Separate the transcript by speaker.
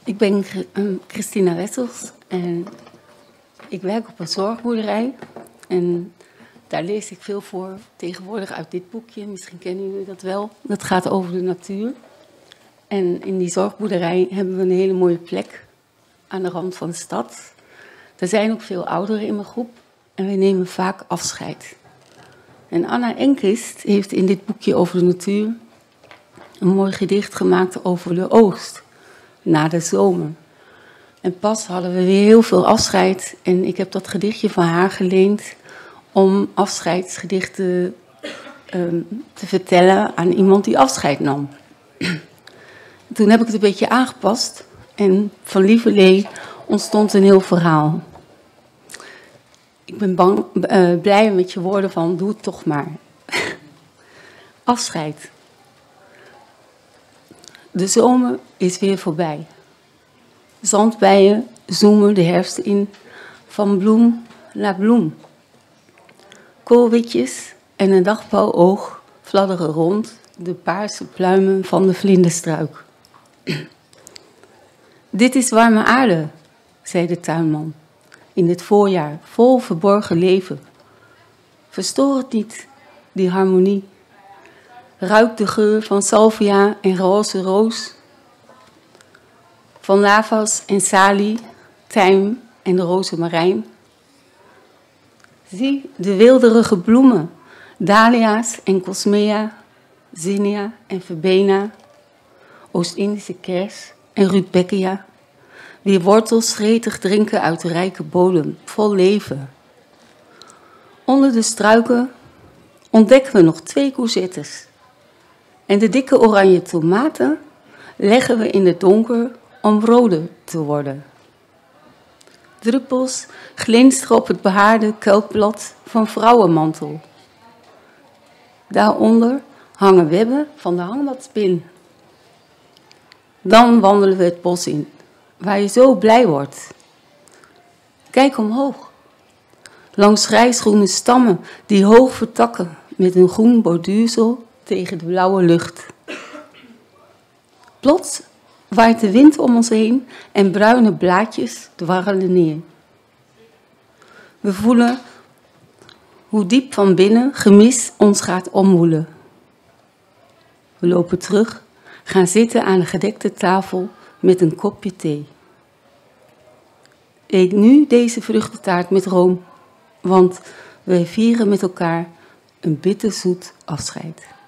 Speaker 1: Ik ben Christina Wessels en ik werk op een zorgboerderij. En daar lees ik veel voor tegenwoordig uit dit boekje. Misschien kennen jullie dat wel. Dat gaat over de natuur. En in die zorgboerderij hebben we een hele mooie plek aan de rand van de stad. Er zijn ook veel ouderen in mijn groep en we nemen vaak afscheid. En Anna Enquist heeft in dit boekje over de natuur een mooi gedicht gemaakt over de oogst, na de zomer. En pas hadden we weer heel veel afscheid en ik heb dat gedichtje van haar geleend om afscheidsgedichten te vertellen aan iemand die afscheid nam. Toen heb ik het een beetje aangepast en van Lieverlee ontstond een heel verhaal. Ik ben blij met je woorden van doe het toch maar. Afscheid. De zomer is weer voorbij. Zandbijen zoomen de herfst in, van bloem naar bloem. Koolwitjes en een dagpauwoog fladderen rond de paarse pluimen van de vlinderstruik. Dit is warme aarde, zei de tuinman, in het voorjaar vol verborgen leven. Verstoor het niet, die harmonie. Ruik de geur van salvia en roze roos, van lavas en salie, tijm en rozemarijn. Zie de weelderige bloemen, dahlia's en cosmea, zinnia en verbena, Oost-Indische kers en rudbeckia, wier wortels gretig drinken uit de rijke bodem, vol leven. Onder de struiken ontdekken we nog 2 courgettes. En de dikke oranje tomaten leggen we in het donker om rode te worden. Druppels glinsteren op het behaarde kelkblad van vrouwenmantel. Daaronder hangen webben van de hangmatspin. Dan wandelen we het bos in, waar je zo blij wordt. Kijk omhoog. Langs grijsgroene stammen die hoog vertakken met een groen borduursel tegen de blauwe lucht. Plots waait de wind om ons heen en bruine blaadjes dwarrelen neer. We voelen hoe diep van binnen gemis ons gaat omwoelen. We lopen terug, gaan zitten aan de gedekte tafel met een kopje thee. Eet nu deze vruchtentaart met room, want wij vieren met elkaar een bitterzoet afscheid.